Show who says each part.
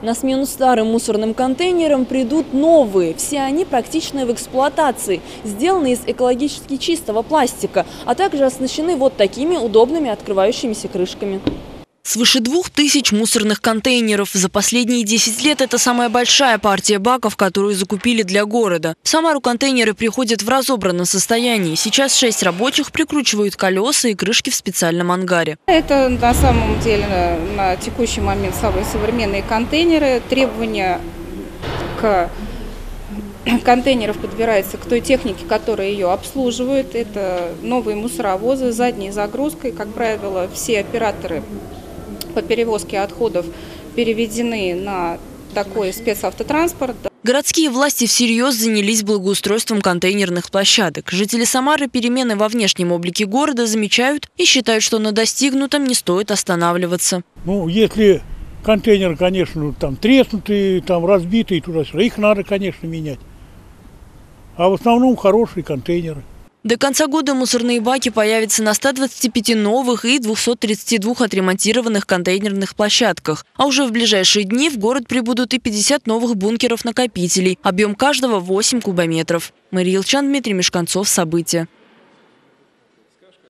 Speaker 1: На смену старым мусорным контейнерам придут новые. Все они практичны в эксплуатации, сделаны из экологически чистого пластика, а также оснащены вот такими удобными открывающимися крышками. Свыше 2000 мусорных контейнеров. За последние 10 лет это самая большая партия баков, которую закупили для города. В Самару контейнеры приходят в разобранном состоянии. Сейчас 6 рабочих прикручивают колеса и крышки в специальном ангаре.
Speaker 2: Это на самом деле на текущий момент самые современные контейнеры. Требования к контейнеров подбираются к той технике, которая ее обслуживает. Это новые мусоровозы с задней загрузкой. Как правило, все операторы по перевозке отходов переведены на такой спецавтотранспорт.
Speaker 1: Городские власти всерьез занялись благоустройством контейнерных площадок. Жители Самары перемены во внешнем облике города замечают и считают, что на достигнутом не стоит останавливаться.
Speaker 3: Если контейнеры, конечно, там треснутые, там разбитые, туда-сюда, их надо, конечно, менять. А в основном хорошие контейнеры.
Speaker 1: До конца года мусорные баки появятся на 125 новых и 232 отремонтированных контейнерных площадках. А уже в ближайшие дни в город прибудут и 50 новых бункеров-накопителей. Объем каждого 8 кубометров. Мария Илчан, Дмитрий Мешканцов. События.